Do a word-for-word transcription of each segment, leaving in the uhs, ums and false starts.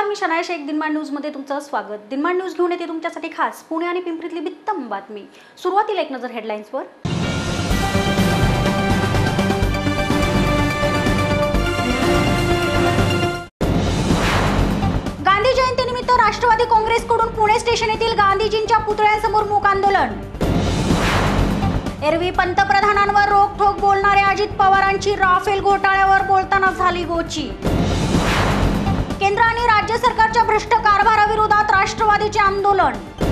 नमस्कार, मी शनाया शेख. दिनमान न्यूजमध्ये तुमचं स्वागत. दिनमान न्यूज घेऊन येते तुमच्यासाठी खास पुणे आणि पिंपरीतली बित्तम बातमी. सुरुवातीला एक नजर हेडलाईन्सवर. गांधी जयंतीनिमित्त राष्ट्रवादी काँग्रेसकडून पुणे स्टेशन येथील गांधीजींच्या पुतळ्यासमोर मूक आंदोलन. एरवी पंतप्रधानांवर रोखठोक बोलणारे अजित पवारांची राफेल घोटाळ्यावर बोलताना झाली गोची. केंद्र आणि राज्य सरकारच्या भ्रष्ट कारभाराविरोधात राष्ट्रवादीचे आंदोलन.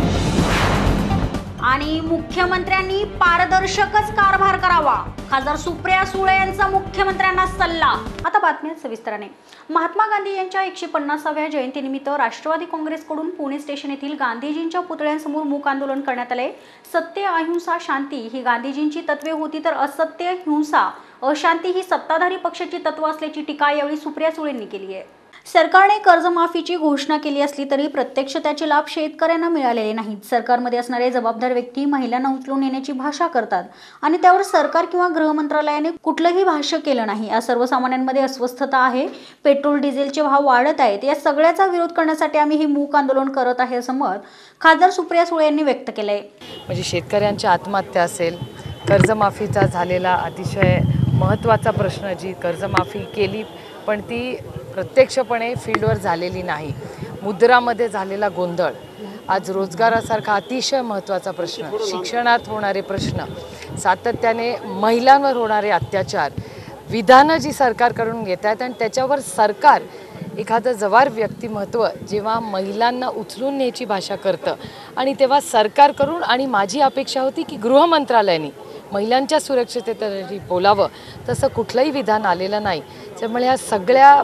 आणि मुख्यमंत्र्यांनी पारदर्शकच कारभार करावा, खासदार सुप्रिया सुळे यांचा मुख्यमंत्र्यांना सल्ला. आता बातम्या सविस्तराने. महात्मा गांधी यांच्या एकशे पन्नासाव्या जयंतीनिमित्त राष्ट्रवादी काँग्रेसकडून पुणे स्टेशन येथील गांधीजींच्या पुतळ्यांसमोर मूक आंदोलन करण्यात आले. सत्य, अहिंसा, शांती ही गांधीजींची तत्वे होती, तर असत्य, हिंसा, अशांती ही सत्ताधारी पक्षाची तत्व असल्याची टीका यावेळी सुप्रिया सुळेंनी केली आहे. सरकारने कर्जमाफीची घोषणा केली असली तरी प्रत्यक्ष त्याचे लाभ शेतकऱ्यांना मिळालेले नाहीत. सरकारमध्ये असणारे जबाबदार व्यक्ती महिलांना उचलून येण्याची भाषा करतात आणि त्यावर सरकार किंवा गृह मंत्रालयाने कुठलंही भाष्य केलं नाही. या सर्वसामान्यांमध्ये अस्वस्थता आहे. पेट्रोल डिझेलचे भाव वाढत आहेत. या सगळ्याचा विरोध करण्यासाठी आम्ही हे मूक आंदोलन करत आहे असं मत खासदार सुप्रिया सुळे यांनी व्यक्त केलंय. म्हणजे शेतकऱ्यांची आत्महत्या असेल, कर्जमाफीचा झालेला अतिशय महत्त्वाचा प्रश्न, जी कर्जमाफी केली पण ती प्रत्यक्षपणे फील्डवर झालेली नाही, मुद्रामध्ये झालेला गोंधळ, आज रोजगारासारखा अतिशय महत्त्वाचा प्रश्न, शिक्षणात होणारे प्रश्न, सातत्याने महिलांवर होणारे अत्याचार, विधानं जी सरकारकडून घेत आहेत आणि त्याच्यावर सरकार एखादं जवार व्यक्तिमत्व जेव्हा महिलांना उचलून न्यायची भाषा करतं आणि तेव्हा सरकारकडून, आणि माझी अपेक्षा होती की गृह मंत्रालयाने महिलांच्या सुरक्षिततेसाठी बोलावं, तसं कुठलंही विधान आलेलं नाही. त्यामुळे या सगळ्या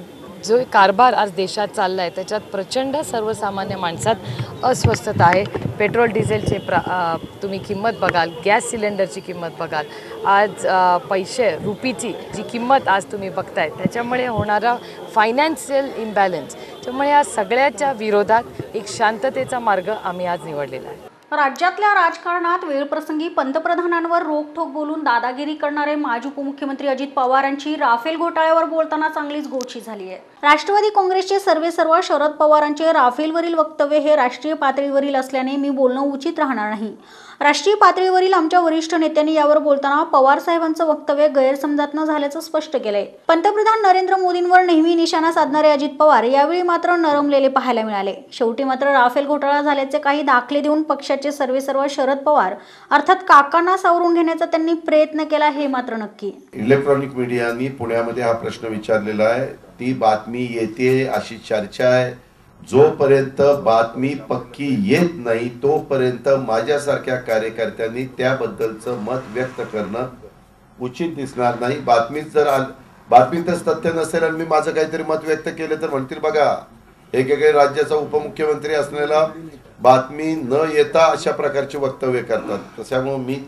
जो कारभार आज देशात चालला आहे त्याच्यात प्रचंड सर्वसामान्य माणसात अस्वस्थता आहे. पेट्रोल डिझेलचे प्रा तुम्ही किंमत बघाल, गॅस सिलेंडरची किंमत बघाल, आज पैसे रुपीची जी किंमत आज तुम्ही बघताय, त्याच्यामुळे होणारा फायनान्शियल इम्बॅलन्स, त्यामुळे या सगळ्याच्या विरोधात एक शांततेचा मार्ग आम्ही आज निवडलेला आहे. राज्यातल्या राजकारणात वेळप्रसंगी पंतप्रधानांवर रोखठोक बोलून दादागिरी करणारे माजी उपमुख्यमंत्री अजित पवार यांची राफेल घोटाळ्यावर बोलताना चांगलीच गोची झाली आहे. राष्ट्रवादी काँग्रेसचे सर्वेसर्वा शरद पवारांचे राफेलवरील वक्तव्य हे राष्ट्रीय पातळीवरील असल्याने मी बोलणं उचित राहणार नाही. राष्ट्रीय पातळीवरील आमच्या वरिष्ठ नेत्यांनी यावर बोलताना पवार साहेबांचं वक्तव्य गैरसमजात न झाल्याचं स्पष्ट केलंय. पंतप्रधान नरेंद्र मोदींवर नेहमी निशाणा साधणारे अजित पवार यावेळी मात्र नरमलेले पाहायला मिळाले. शेवटी मात्र राफेल घोटाळा झाल्याचे काही दाखले देऊन पक्षाचे सर्वेसर्वा शरद पवार अर्थात काकांना सावरून घेण्याचा त्यांनी प्रयत्न केला हे मात्र नक्की. इलेक्ट्रॉनिक मीडियानी पुण्यामध्ये हा प्रश्न विचारलेला आहे. ती बातमी येते अशी चर्चा आहे. जोपर्यंत बातमी पक्की येत नाही तोपर्यंत माझ्यासारख्या कार्यकर्त्यांनी त्याबद्दलचं मत व्यक्त करणं उचित दिसणार नाही. बातमीत जर बातमीतच तथ्य नसेल आणि मी माझं काहीतरी मत व्यक्त केलं तर म्हणतील बघा एकेका राज्याचा उपमुख्यमंत्री असलेला बातमी न येता अशा प्रकारचे वक्तव्य करतात. त्याच्यामुळे मी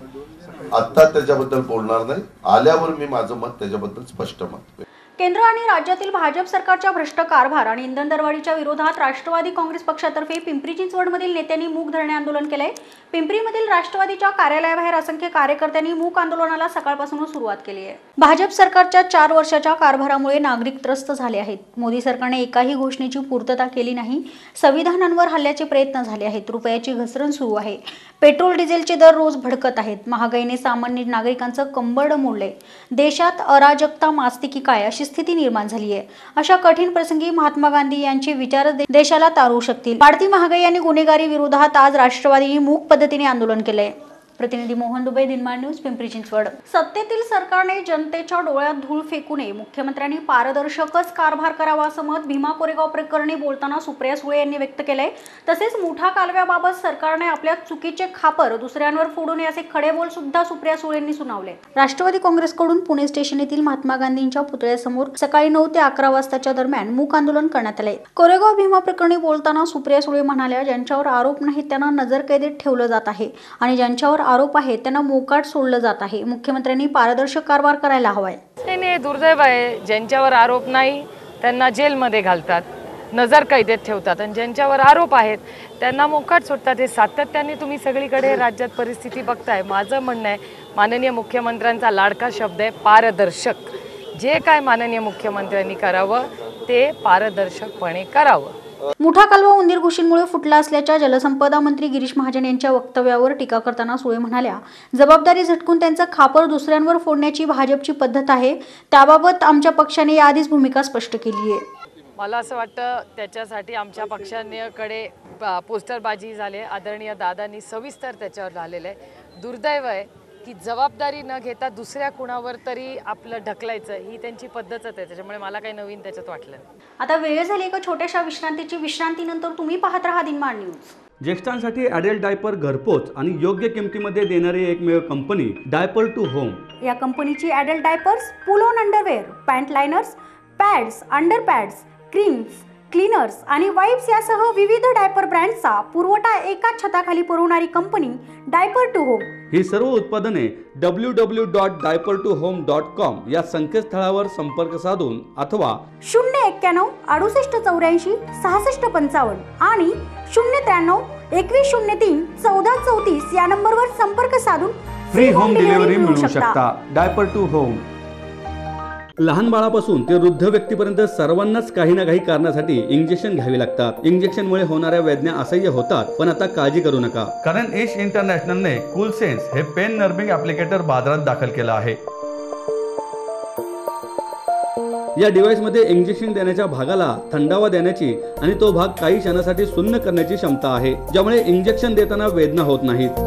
आत्ता त्याच्याबद्दल बोलणार नाही. आल्यावर मी माझं मत त्याच्याबद्दल स्पष्ट मत. केंद्र आणि राज्यातील भाजप सरकारच्या भ्रष्ट कारभार आणि इंधन दरवाढीच्या विरोधात राष्ट्रवादी काँग्रेस पक्षातर्फे पिंपरी चिंचवडमधील नेत्यांनी मूक धरणे आंदोलन केले. पिंपरीमधील राष्ट्रवादीच्या कार्यालयाबाहेर असंख्य कार्यकर्त्यांनी मूक आंदोलनाला सकाळपासूनच सुरुवात केली आहे. भाजप सरकारच्या चार वर्षाच्या कारभारामुळे नागरिक त्रस्त झाले आहेत. मोदी सरकारने एकाही घोषणेची पूर्तता केली नाही. संविधानांवर हल्ल्याचे प्रयत्न झाले आहेत. रुपयाची घसरण सुरू आहे. पेट्रोल डिझेलचे दर रोज भडकत आहेत. महागाईने सामान्य नागरिकांचं कंबरड मोडले. देशात अराजकता मास्तिकी काय अशी स्थिती निर्माण झाली आहे. अशा कठीण प्रसंगी महात्मा गांधी यांचे विचार देशाला तारू शकतील. वाढती महागाई आणि गुन्हेगारी विरोधात आज राष्ट्रवादीने मूक पद्धतीने आंदोलन केले. प्रतिनिधी मोहन दुबे, दिनमान न्यूज, पिंपरी चिंचवड. सत्तेतील सरकारने जनतेच्या डोळ्यात धूळ फेकू नये, मुख्यमंत्र्यांनी पारदर्शकच कारभार करावा असं मत भीमा कोरेगाव प्रकरणी बोलताना सुप्रिया सुळे यांनी व्यक्त केलंय. तसेच मुठा कालव्याबाबत सरकारने आपल्या चुकीचे खापर दुसऱ्यांवर फोडू नये असे खडे बोल सुद्धा सुप्रिया सुळे यांनी सुनावले. राष्ट्रवादी काँग्रेसकडून पुणे स्टेशन येथील महात्मा गांधींच्या पुतळ्यासमोर सकाळी नऊ ते अकरा वाजताच्या दरम्यान मूक आंदोलन करण्यात आले. कोरेगाव भीमा प्रकरणी बोलताना सुप्रिया सुळे म्हणाल्या, ज्यांच्यावर आरोप नाही त्यांना नजरकैदेत ठेवलं जात आहे आणि ज्यांच्यावर आरोप आहे त्यांना मोकाट सोडलं जात आहे. मुख्यमंत्र्यांनी पारदर्शक कारभार करायला हवाय. नाही, दुर्दैव आहे. ज्यांच्यावर आरोप नाही त्यांना जेलमध्ये घालतात, नजरकैदेत ठेवतात आणि ज्यांच्यावर आरोप आहेत त्यांना मोकाट सोडतात. हे सातत्याने तुम्ही सगळीकडे राज्यात परिस्थिती बघताय. माझं म्हणणं आहे, माननीय मुख्यमंत्र्यांचा लाडका शब्द आहे पारदर्शक. जे काय माननीय मुख्यमंत्र्यांनी करावं ते पारदर्शकपणे करावं. मुठा कालवा उंदीर घुशींमुळे फुटला असल्याच्या जलसंपदा मंत्री गिरीश महाजन यांच्या वक्तव्यावर टीका करताना सुळे म्हणाल्या, जबाबदारी झटकून त्यांचं खापर दुसऱ्यांवर फोडण्याची भाजपची पद्धत आहे. त्याबाबत आमच्या पक्षाने याआधीच भूमिका स्पष्ट केली आहे. मला असं वाटतं त्याच्यासाठी आमच्या पक्षाकडे पोस्टरबाजी झाले. आदरणीय दादांनी सविस्तर त्याच्यावर झालेलं आहे. दुर्दैव आहे की जबाबदारी न घेता दुसऱ्या कुणावर तरी आपलं ढकलायचं ही त्यांची पद्धतच आहे. त्याच्यामुळे मला काही नवीन त्याच्यात वाटलं. आता वेळ झाली एका छोट्याशा विश्रांतीची. विश्रांतीनंतर तुम्ही पाहत राहा दिनमान न्यूज. ज्येष्ठांसाठी ॲडल्ट डायपर घरपोच आणि योग्य किमतीमध्ये देणारी एकमेव कंपनी डायपर टू होम. या कंपनीची adult diapers, pull on underwear, pant liners, pads, under pads, creams, cleaners आणि वाइप्स यासह विविध डायपर ब्रँड्सचा पुरवठा एकाच छताखाली पुरवणारी कंपनी डायपर टू होम. ही सर्व उत्पादने W W dot diaper to home dot com या संकेतस्थळावर संपर्क साधून अथवा शून्य एक्क्याण्णव अडुसष्ट चौऱ्याऐंशी सहासष्ट पंचावन्न आणि शून्य त्र्याण्णव एकवीस शून्य तीन चौदा चौतीस या नंबरवर संपर्क साधून फ्री होम डिलिव्हरी मिळू शकता. Diaper to home. लहान बाळापासून ते वृद्ध व्यक्तीपर्यंत सर्वांनाच काही ना काही कारणासाठी इंजेक्शन घ्यावी लागतात. इंजेक्शनमुळे होणाऱ्या वेदना असह्य होतात, पण आता काळजी करू नका, कारण एश इंटरनॅशनलने कूल सेन्स हे पेन नर्बिंग ऍप्लिकेटर बाजारात दाखल केलं आहे. या डिव्हाइसमध्ये इंजेक्शन देण्याच्या भागाला थंडावा देण्याची आणि तो भाग काही क्षणासाठी सुन्न करण्याची क्षमता आहे, ज्यामुळे इंजेक्शन देताना वेदना होत नाहीत.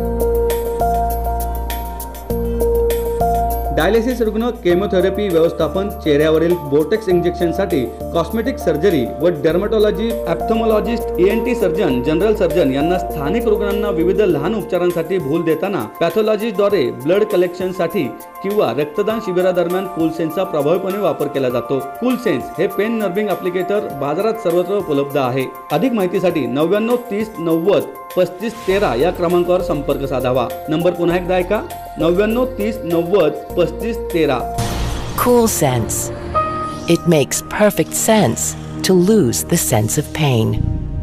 डायलिसिस रुग्ण, केमोथेरपी व्यवस्थापन, चेहऱ्यावरील बोटेक्स इंजेक्शनसाठी कॉस्मेटिक सर्जरी व dermatology, ophthalmologist, ENT surgeon, general surgeon यांना स्थानिक रुग्णांना विविध लहान उपचारांसाठी भूल देताना पॅथॉलॉजीद्वारे ब्लड कलेक्शनसाठी किंवा रक्तदान शिबिरादरम्यान कूलसेन्सचा प्रभावीपणे वापर केला जातो. कूलसेन्स हे पेन नर्बिंग ऍप्लिकेटर बाजारात सर्वत्र उपलब्ध आहे. अधिक माहितीसाठी नव्याण्णव तीस नव्वद पस्तीस तेरा या क्रमांकावर संपर्क साधावा. नंबर पुन्हा एकदा ऐका, नव्याण्णव तीस नव्वद पस्तीस तेरा. Cool Sense. It makes perfect sense to lose the sense of pain.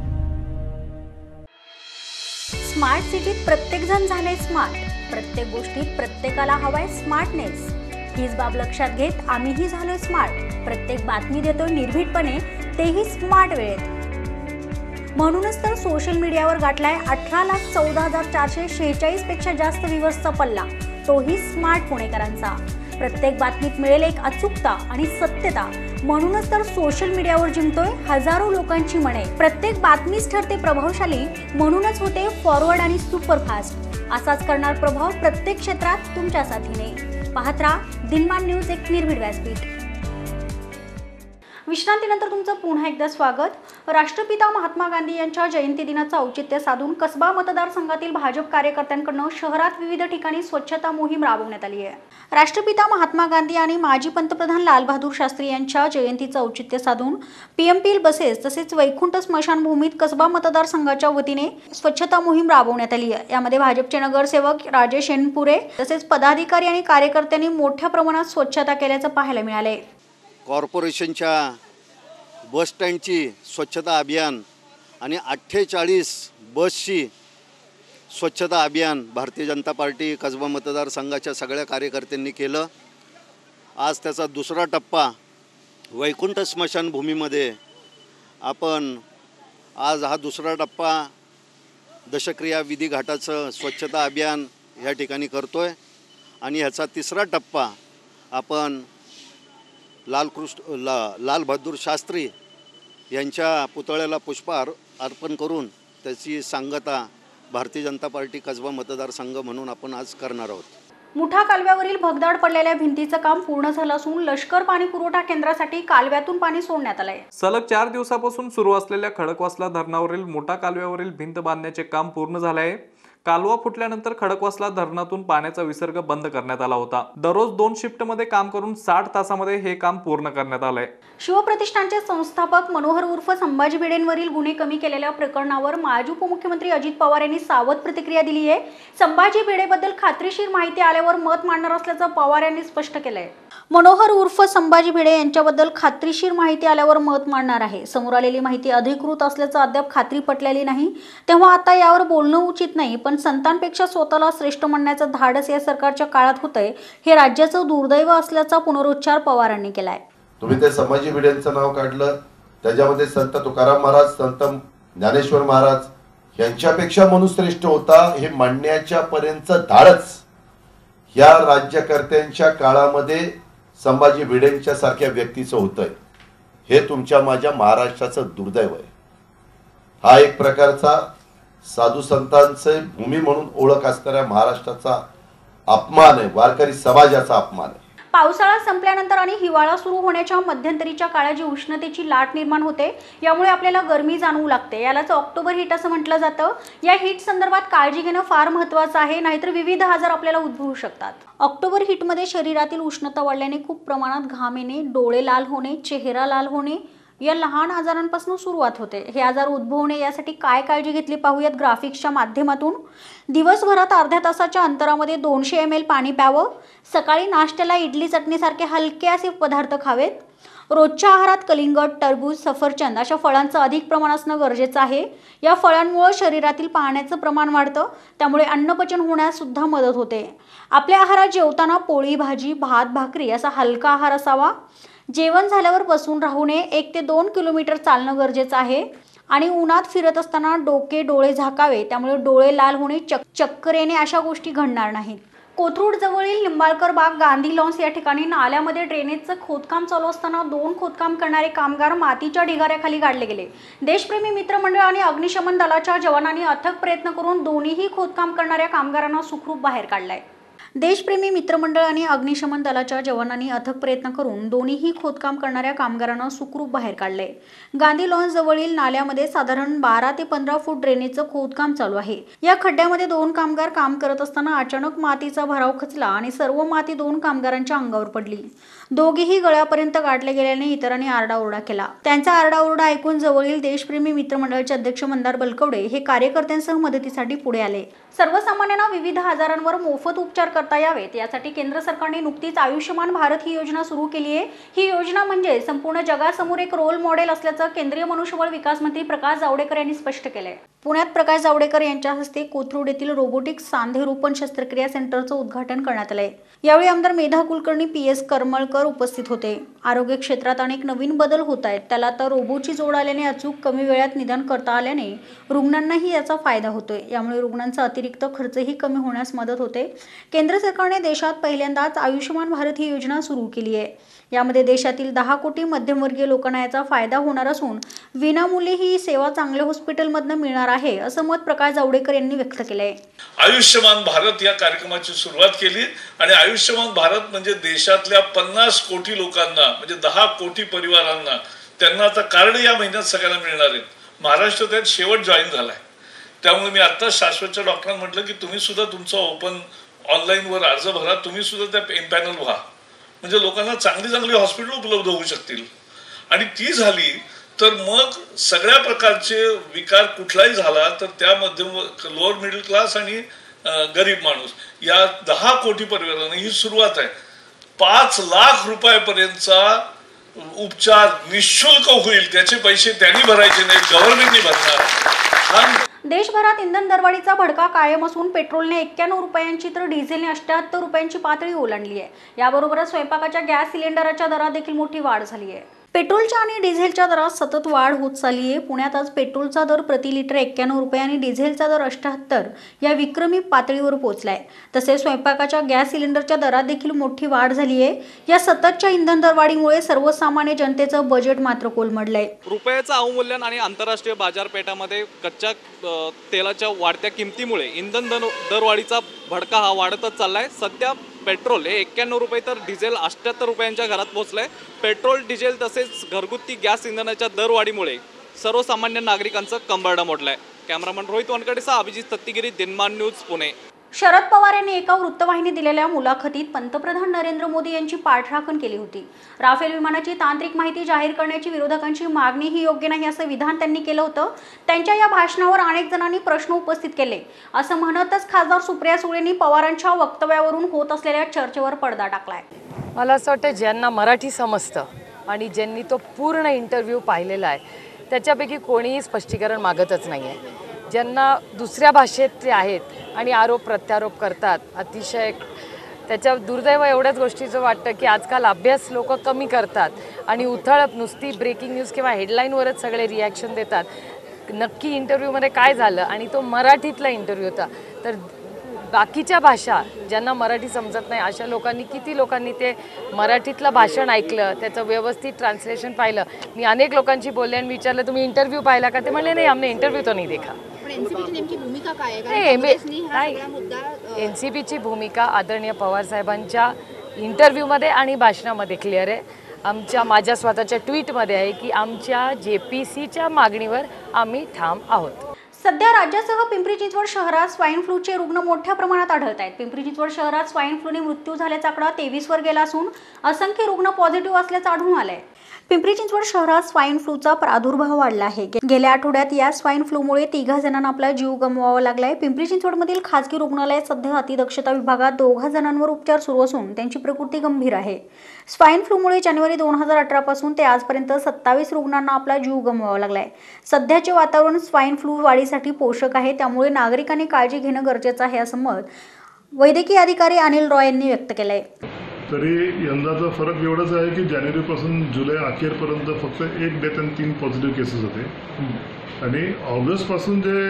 Smart सिटीत प्रत्येक जण झाले स्मार्ट. प्रत्येक गोष्टीत प्रत्येकाला हवाय स्मार्टनेस. हीच बाब लक्षात घेत आम्हीही झालोय स्मार्ट. प्रत्येक बातमी देतोय निर्भीडपणे, तेही स्मार्ट वेळेत. म्हणूनच तर सोशल मीडियावर गाठलाय अठरा लाख चौदा हजार चारशे शेहेचाळीस पेक्षा जास्त व्ह्यूअर्सचा पल्ला, तोही स्मार्ट पुणेकरांचा. प्रत्येक बातमीत मिळेल एक अचूकता आणि सत्यता, म्हणूनच तर सोशल मीडियावर जिंकतोय हजारो लोकांची मने. प्रत्येक बातमीच ठरते प्रभावशाली, म्हणूनच होते फॉरवर्ड आणि सुपरफास्ट. असाच करणार प्रभाव प्रत्येक क्षेत्रात तुमच्या साथीने. पाहत राहा दिनमान न्यूज, एक निर्भीड व्यासपीठ. विश्रांतीनंतर तुमचं पुन्हा एकदा स्वागत. राष्ट्रपिता महात्मा गांधी यांच्या जयंती दिनाचं औचित्य साधून कसबा मतदारसंघातील भाजप कार्यकर्त्यांकडून शहरात विविध ठिकाणी स्वच्छता मोहीम राबवण्यात आली आहे. राष्ट्रपिता महात्मा गांधी आणि माजी पंतप्रधान लालबहादूर शास्त्री यांच्या जयंतीचं औचित्य साधून पीएमपीएल बसेस तसेच वैकुंठ स्मशानभूमीत कसबा मतदारसंघाच्या वतीने स्वच्छता मोहीम राबवण्यात आली आहे. यामध्ये भाजपचे नगरसेवक राजेश एनपुरे तसेच पदाधिकारी आणि कार्यकर्त्यांनी मोठ्या प्रमाणात स्वच्छता केल्याचं पाहायला मिळाले. कॉर्पोरेशनच्या बसस्टँडची स्वच्छता अभियान आणि अठ्ठेचाळीस बसची स्वच्छता अभियान भारतीय जनता पार्टी कसबा मतदारसंघाच्या सगळ्या कार्यकर्त्यांनी केलं. आज त्याचा दुसरा टप्पा वैकुंठ स्मशानभूमीमध्ये आपण आज हा दुसरा टप्पा दशक्रिया विधी घाटाचं स्वच्छता अभियान या ठिकाणी करतो आहे आणि ह्याचा तिसरा टप्पा आपण लालकृष्ण ला लाल बहादूर शास्त्री यांच्या पुतळ्याला पुष्पहार अर्पण करून त्याची सांगता भारतीय जनता पार्टी कसबा मतदारसंघ म्हणून आपण आज करणार आहोत. मुठा कालव्यावरील भगदाड पडलेल्या भिंतीचं काम पूर्ण झालं असून लष्कर पाणी पुरवठा केंद्रासाठी कालव्यातून पाणी सोडण्यात आलंय. सलग चार दिवसापासून सुरू असलेल्या खडकवासला धरणावरील मुठा कालव्यावरील भिंत बांधण्याचे काम पूर्ण झाले आहे. कालवा फुटल्यानंतर खडकवासला धरणातून पाण्याचा विसर्ग बंद करण्यात आला होता. दररोज दोन शिफ्टमध्ये काम करून साठ तासामध्ये हे काम पूर्ण करण्यात आलंय. शिवप्रतिष्ठानचे संस्थापक मनोहर उर्फ संभाजी भिडेंवरील गुन्हे कमी केलेल्या प्रकरणावर माजी उपमुख्यमंत्री अजित पवार यांनी सावध प्रतिक्रिया दिली आहे. संभाजी भिडेबद्दल खात्रीशीर माहिती आल्यावर मत मांडणार असल्याचं पवार यांनी स्पष्ट केलंय. मनोहर उर्फ संभाजी भिडे यांच्याबद्दल खात्रीशीर माहिती आल्यावर मत मांडणार आहे. समोर आलेली माहिती अधिकृत असल्याचं अद्याप खात्री पटलेली नाही, तेव्हा आता यावर बोलणं उचित नाही. पण पण संतांपेक्षा स्वतःला श्रेष्ठ म्हणण्याचं धाडस या सरकारच्या काळात होतंय, हे राज्याचं दुर्दैव असल्याचा पुनरुच्चार पवारांनी केलाय. तुम्ही ते संभाजी भिडेंचं नाव काढलं, त्याच्यामध्ये संत तुकाराम महाराज, संत ज्ञानेश्वर महाराज यांच्यापेक्षा मनुश्रेष्ठ होता हे म्हणण्याच्या पर्यंत धाडस या राज्यकर्त्यांच्या काळामध्ये संभाजी भिडेंच्या सारख्या व्यक्तीचं होतंय. हे तुमच्या माझ्या महाराष्ट्राचं दुर्दैव आहे. हा एक प्रकारचा साधू संतांचे भूमी म्हणून ओळख असणाऱ्या महाराष्ट्राचा अपमान आहे, वारकरी समाजाचा अपमान आहे. पावसाळा संपल्यानंतर आणि हिवाळा सुरू होण्याच्या मध्यंतरीच्या काळात जी उष्णतेची लाट निर्माण होते, यामुळे आपल्याला गरमी जाणवू लागते. यालाच ऑक्टोबर हिट असं म्हटलं जातं. या हिट संदर्भात काळजी घेणं फार महत्त्वाचं आहे, नाहीतर विविध आजार आपल्याला उद्भवू शकतात. ऑक्टोबर हिटमध्ये शरीरातील उष्णता वाढल्याने खूप प्रमाणात घाम येणे, डोळे लाल होणे, चेहरा लाल होणे या लहान आजारांपासून सुरुवात होते. हे आजार उद्भवू नये यासाठी काय काळजी घेतली पाहूयात ग्राफिक्सच्या माध्यमातून. दिवसभरात अर्ध्या तासाच्या अंतरामध्ये दोनशे एम एल पाणी प्यावं. सकाळी नाश्त्याला इडली चटणीसारखे हलके असे पदार्थ खावेत. रोजच्या आहारात कलिंगड, टरबूज, सफरचंद अशा फळांचं अधिक प्रमाण असणं गरजेचं आहे. या फळांमुळे शरीरातील पाण्याचं प्रमाण वाढतं, त्यामुळे अन्नपचन होण्यास सुद्धा मदत होते. आपल्या आहारात जेवताना पोळी, भाजी, भात, भाकरी असा हलका आहार असावा. जेवण झाल्यावर बसून राहू नये. एक ते दोन किलोमीटर चालणं गरजेचं आहे. आणि उन्हात फिरत असताना डोके, डोळे झाकावे, त्यामुळे डोळे लाल होणे, चक चक्कर येणे अशा गोष्टी घडणार नाहीत. कोथरूड जवळील निंबाळकर बाग, गांधी लॉन्स या ठिकाणी नाल्यामध्ये ड्रेनेजचं खोदकाम चालू असताना दोन खोदकाम करणारे कामगार मातीच्या ढिगाऱ्याखाली गाडले गेले. देशप्रेमी मित्रमंडळ आणि अग्निशमन दलाच्या जवानांनी अथक प्रयत्न करून दोन्हीही खोदकाम करणाऱ्या कामगारांना सुखरूप बाहेर काढलंय. देशप्रेमी मित्रमंडळ आणि अग्निशमन दलाच्या जवानांनी अथक प्रयत्न करून दोन्हीही खोदकाम करणाऱ्या कामगारांना सुखरूप बाहेर काढले. गांधी लॉन्स जवळील नाल्यामध्ये साधारण बारा ते पंधरा फूट ड्रेनेजचं खोदकाम चालू आहे. या खड्ड्यामध्ये दोन कामगार काम करत असताना अचानक मातीचा भराव खचला आणि सर्व माती दोन कामगारांच्या अंगावर पडली. दोघेही गळ्यापर्यंत गाठले गेल्याने इतरांनी आरडाओरडा केला. त्यांचा आरडाओरडा ऐकून जवळील देशप्रेमी मित्रमंडळाचे अध्यक्ष मंदार बलकवडे हे कार्यकर्त्यांसह मदतीसाठी पुढे आले. सर्वसामान्यांना विविध आजारांवर मोफत उपचार करता यावेत यासाठी केंद्र सरकारने नुकतीच आयुष्यमान भारत ही योजना सुरू केली आहे. ही योजना म्हणजे संपूर्ण जगासमोर एक रोल मॉडेल असल्याचं केंद्रीय मनुष्यबळ विकास मंत्री प्रकाश जावडेकर यांनी स्पष्ट केलंय. पुण्यात प्रकाश जावडेकर यांच्या हस्ते कोथरूड येथील रोबोटिक सांधे रोपण शस्त्रक्रिया सेंटरचं उद्घाटन करण्यात आलंय. यावेळी आमदार मेधा कुलकर्णी, पी एस करमळकर उपस्थित होते. आरोग्य क्षेत्रात अनेक नवीन बदल होत आहेत. त्याला आता रोबोची जोड आल्याने अचूक कमी वेळात निदान करता आल्याने रुग्णांनाही याचा फायदा होतोय. यामुळे रुग्णांचा अतिरिक्त खर्चही कमी होण्यास मदत होते. केंद्र सरकारने देशात पहिल्यांदाच आयुष्यमान भारत ही योजना सुरू केली आहे. यामध्ये देशातील दहा कोटी मध्यमवर्गीय लोकांना याचा फायदा होणार असून विनामूल्य ही सेवा चांगल्या हॉस्पिटलमधनं मिळणार आहे, असं मत प्रकाश जावडेकर यांनी व्यक्त केलंय. आयुष्यमान भारत या कार्यक्रमाची सुरुवात केली आणि आयुष्यमान भारत म्हणजे देशातल्या पन्नास कोटी लोकांना म्हणजे दहा कोटी परिवारांना त्यांना आता कार्ड या महिन्यात सगळ्यांना मिळणार आहेत. महाराष्ट्र त्यात शेवट जॉईन झालाय. त्यामुळे मी आता शाश्वतच्या डॉक्टरांना म्हटलं की तुम्ही सुद्धा तुमचा ओपन ऑनलाईनवर अर्ज भरा, तुम्ही सुद्धा त्या एम्पॅनल व्हा, म्हणजे लोकांना चांगली चांगली हॉस्पिटल उपलब्ध होऊ शकतील. आणि ती झाली तर मग सगळ्या प्रकारचे विकार कुठलाही झाला तर त्या मध्यम लोअर मिडल क्लास आणि गरीब माणूस या दहा कोटी परिवारांना ही सुरुवात आहे. पाच लाख रुपयापर्यंतचा उपचार निशुल्क होईल. त्याचे पैसे त्यांनी भरायचे नाही, गव्हर्नमेंटनी भरणार. देशभरात इंधन दरवाढीचा भडका कायम असून पेट्रोलने एक्क्याण्णव रुपयांची तर डिझेलने अठ्ठ्याहत्तर रुपयांची पातळी ओलांडली आहे. याबरोबरच स्वयंपाकाच्या गॅस सिलेंडरच्या दरात देखील मोठी वाढ झाली आहे. पेट्रोलच्या आणि डिझेलच्या दरात सतत वाढ होत चालली आहे. पुण्यात आज पेट्रोलचा दर प्रति लिटर एक्क्याण्णव रुपये आणि डिझेलचा दर अठ्ठ्याहत्तर या विक्रमी पातळीवर पोहोचलाय. तसेच स्वयंपाकाच्या गॅस सिलेंडरच्या दरात देखील मोठी वाढ झाली आहे. या सततच्या इंधन दरवाढीमुळे सर्वसामान्य जनतेचं बजेट मात्र कोलमडलंय. रुपयाचं अवमूल्यन आणि आंतरराष्ट्रीय बाजारपेठामध्ये कच्च्या तेलाच्या वाढत्या किमतीमुळे इंधन दरवाढीचा भडका हा वाढतच चाललाय. सध्या पेट्रोल हे एक्क्याण्णव रुपये तर डिझेल अठ्ठ्याहत्तर रुपयांच्या घरात पोहोचलंय. पेट्रोल, डिझेल तसेच घरगुती गॅस इंधनाच्या दरवाढीमुळे सर्वसामान्य नागरिकांचं कंबरडं मोडलंय. कॅमेरामन रोहित वानखेडेसह अभिजित सत्तीगिरी, दिनमान न्यूज, पुणे. शरद पवार यांनी एका वृत्तवाहिनी दिलेल्या मुलाखतीत पंतप्रधान नरेंद्र मोदी यांची पाठराखण केली होती. राफेल विमानाची तांत्रिक माहिती जाहीर करण्याची विरोधकांची मागणी ही योग्य नाही असं विधान त्यांनी केलं होतं. त्यांच्या या भाषणावर अनेक जणांनी प्रश्न उपस्थित केले. असं म्हणतच खासदार सुप्रिया सुळेंनी पवारांच्या वक्तव्यावरून होत असलेल्या चर्चेवर पडदा टाकलाय. मला असं वाटतं ज्यांना मराठी समजतं आणि ज्यांनी तो पूर्ण इंटरव्ह्यू पाहिलेला आहे त्याच्यापैकी कोणीही स्पष्टीकरण मागतच नाही आहे. ज्यांना दुसऱ्या भाषेतले आहेत आणि आरोप प्रत्यारोप करतात. अतिशय त्याच्या दुर्दैव एवढ्याच गोष्टीचं वाटतं की आजकाल अभ्यास लोक कमी करतात आणि उथळ नुसती ब्रेकिंग न्यूज किंवा हेडलाईनवरच सगळे रिॲक्शन देतात. नक्की इंटरव्ह्यूमध्ये काय झालं आणि तो मराठीतला इंटरव्ह्यू होता. तर बाकीच्या भाषा ज्यांना मराठी समजत नाही अशा लोकांनी किती लोकांनी ते मराठीतलं भाषण ऐकलं, त्याचं व्यवस्थित ट्रान्सलेशन पाहिलं. मी अनेक लोकांशी बोलले आणि विचारलं तुम्ही इंटरव्ह्यू पाहिला का, ते म्हणले नाही हमने इंटरव्ह्यू तो नाही देखा. एन सी पीची भूमिका आदरणीय पवार साहेबांच्या इंटरव्ह्यूमध्ये आणि भाषणामध्ये क्लिअर आहे. आमच्या माझ्या स्वतःच्या ट्विटमध्ये आहे की आमच्या जे पी सीच्या मागणीवर आम्ही ठाम आहोत. सध्या राज्यासह पिंपरी चिंचवड शहरात स्वाईन फ्लूचे रुग्ण मोठ्या प्रमाणात आढळत आहेत. पिंपरी चिंचवड शहरात स्वाईन फ्लूने मृत्यू झाल्याचा आकडा तेवीस वर गेला असून असंख्य रुग्ण पॉझिटिव्ह असल्याचं आढळून आलंय. पिंपरी चिंचवड शहरात स्वाईन फ्लूचा प्रादुर्भाव वाढला आहे. गेल्या आठवड्यात या स्वाईन फ्लूमुळे तिघा जणांना आपला जीव गमवावा लागलाय. पिंपरी चिंचवडमधील खासगी रुग्णालयात सध्या अतिदक्षता विभागात दोघा जणांवर उपचार सुरू असून त्यांची प्रकृती गंभीर आहे. स्वाईन फ्लूमुळे जानेवारी दोन हजार अठरा पासून ते आजपर्यंत सत्तावीस रुग्णांना आपला जीव गमवावा लागलाय. सध्याचे वातावरण स्वाईन फ्लू वाढीसाठी पोषक आहे, त्यामुळे नागरिकांनी काळजी घेणं गरजेचं आहे असं मत वैद्यकीय अधिकारी अनिल रॉय यांनी व्यक्त केलंय. तरी यंदाचा फरक एवढाच आहे की जानेवारीपासून जुलै अखेरपर्यंत फक्त एक डेथ आणि तीन पॉझिटिव्ह केसेस होते आणि ऑगस्टपासून जे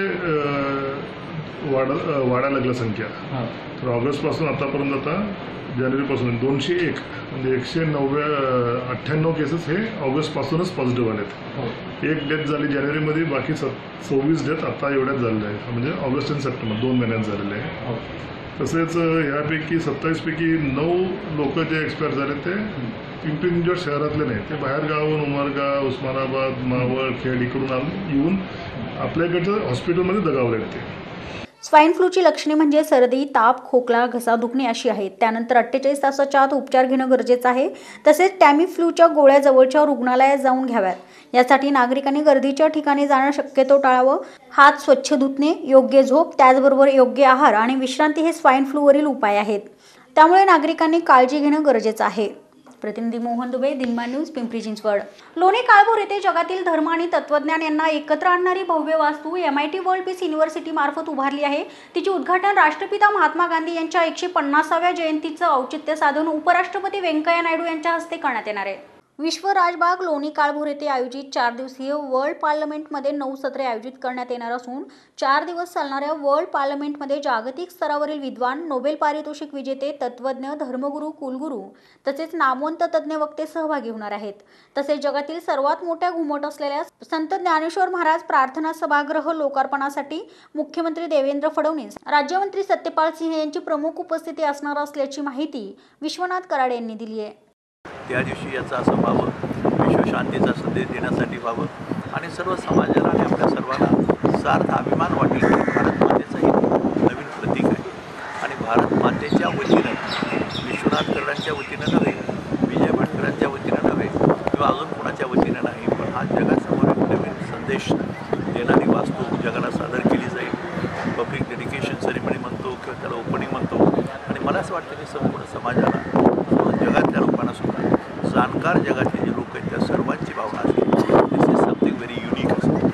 वाढ वाढायला लागलं संख्या, तर ऑगस्टपासून आतापर्यंत आता जानेवारीपासून दोनशे एक म्हणजे एकशे नव्या अठ्ठ्याण्णव केसेस हे ऑगस्टपासूनच पॉझिटिव्ह आलेत. एक डेथ झाली जानेवारीमध्ये, बाकी सत् सव्वीस डेथ आता एवढ्यात झालेल्या आहेत, म्हणजे ऑगस्ट आणि सप्टेंबर दोन महिन्यात झालेले आहे. तसेच ह्यापैकी सत्तावीसपैकी नऊ लोक जे एक्सपायर झाले ते पिंपरी चिंचवड शहरातले नाही, ते बाहेरगावून उमरगा, उस्मानाबाद, मावळ, खेड इकडून येऊन आपल्याकडच्या हॉस्पिटलमध्ये दगावले ते. स्वाईन फ्लूची लक्षणे म्हणजे सर्दी, ताप, खोकला, घसा दुखणे अशी आहेत. त्यानंतर अठ्ठेचाळीस तासाच्या आत उपचार घेणं गरजेचं आहे. तसेच टॅमी फ्लूच्या गोळ्या जवळच्या रुग्णालयात जाऊन घ्याव्यात. यासाठी नागरिकांनी गर्दीच्या ठिकाणी जाणं शक्यतो टाळावं. हात स्वच्छ धुतणे, योग्य झोप, त्याचबरोबर योग्य आहार आणि विश्रांती हे स्वाईन फ्लूवरील उपाय आहेत. त्यामुळे नागरिकांनी काळजी घेणं गरजेचं आहे. प्रतिनिधी मोहन दुबे, दिनमान न्यूज, पिंपरी चिंचवड. लोणी काळभोर येथे जगातील धर्म आणि तत्वज्ञान यांना एकत्र आणणारी भव्य वास्तू M I T world peace university मार्फत उभारली आहे. तिचे उद्घाटन राष्ट्रपिता महात्मा गांधी यांच्या एकशे पन्नासाव्या जयंतीचं औचित्य साधून उपराष्ट्रपती व्यंकय्या नायडू यांच्या हस्ते करण्यात येणार आहे. विश्व राजबाग लोणी काळभोर येथे आयोजित चार दिवसीय वर्ल्ड पार्लमेंटमध्ये नऊ सत्रे आयोजित करण्यात येणार असून चार दिवस चालणाऱ्या वर्ल्ड पार्लमेंटमध्ये जागतिक स्तरावरील विद्वान, नोबेल पारितोषिक विजेते, तत्वज्ञ, धर्मगुरू, कुलगुरू तसेच नामवंत तज्ज्ञ वक्ते सहभागी होणार आहेत. तसेच जगातील सर्वात मोठ्या घुमट असलेल्या संत ज्ञानेश्वर महाराज प्रार्थना सभागृह लोकार्पणासाठी मुख्यमंत्री देवेंद्र फडणवीस, राज्यमंत्री सत्यपाल सिंह यांची प्रमुख उपस्थिती असणार असल्याची माहिती विश्वनाथ कराड यांनी दिली आहे. त्या दिवशी याचा असं व्हावं, विश्वशांतीचा संदेश देण्यासाठी व्हावं आणि सर्व समाजाला आणि आपल्या सर्वांना सार्थ अभिमान वाटेल की भारत मातेचं हे नवीन प्रतीक आहे. आणि भारत मातेच्या वतीनं, विश्वनाथ कराडांच्या वतीनं नव्हे, विजय भटकरांच्या वतीनं नव्हे किंवा अजून कोणाच्या वतीनं नाही, पण हा जगासमोर एक नवीन संदेश देणारी वास्तू जगाला सादर केली जाईल. पब्लिक डेडिकेशन सेरेमनी म्हणतो किंवा त्याला ओपनिंग म्हणतो. आणि मला असं वाटतं की संपूर्ण समाजाला, जगातल्या लोकांना सुद्धा, जाणकार जगातले जे लोक आहेत त्या सर्वांची भावना असते this is something very unique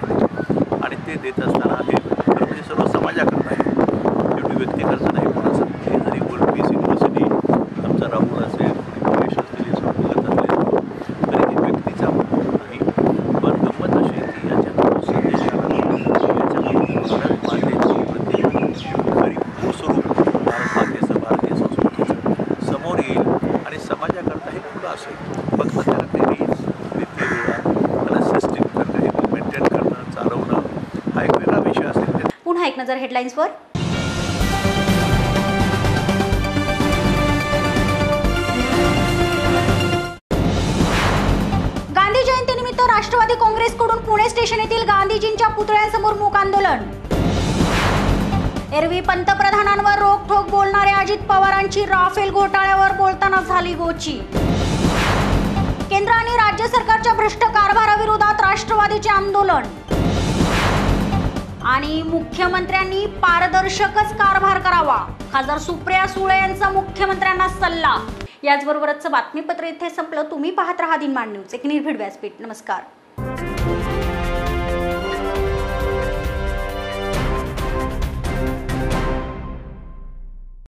असतं आणि ते देत असताना हे खरं म्हणजे सर्व समाजाकरता आहे, शेवटी व्यक्तीकरता नाही. पण असं हे जरी वर्ल्ड पीस युनिव्हर्सिटी आमचा राहुल असेल, महेश असतील, स्वागत असले, तरी हे व्यक्तीचा नाही. पण गंमत अशी आहे की याच्यातून संदेशाला याच्यामधून भारत मातेची प्रत्येक खरी स्वरूप भारत मातेचं, भारतीय संस्कृतीचं समोर येईल आणि समाजाकरता हे खुलं असेल. फक्त त्याला काही वित्तीय वेळा त्याला सिस्टीम करणं, हे मेंटेन करणं, चालवणं हा एक वेगळा विषय असेल. पुन्हा एक नजर हेडलाईन्सवर. गांधी जयंतीनिमित्त राष्ट्रवादी काँग्रेसकडून पुणे स्टेशन येथील गांधीजींच्या पुतळ्यांसमोर मूक आंदोलन. एरवी पंतप्रधानांवर रोखठोक बोलणाऱ्या अजित पवारांची राफेल घोटाळ्यावर बोलताना झाली गोची. केंद्र आणि राज्य सरकारच्या भ्रष्ट कारभाराविरोधात राष्ट्रवादीचे आंदोलन. आणि मुख्यमंत्र्यांनी पारदर्शकच कारभार करावा, खासदार सुप्रिया सुळे यांचा मुख्यमंत्र्यांना सल्ला. याचबरोबरच बातमीपत्र इथे संपलं. तुम्ही पाहत रहा दिनमान न्यूज, एक निर्भीड व्यासपीठ. नमस्कार.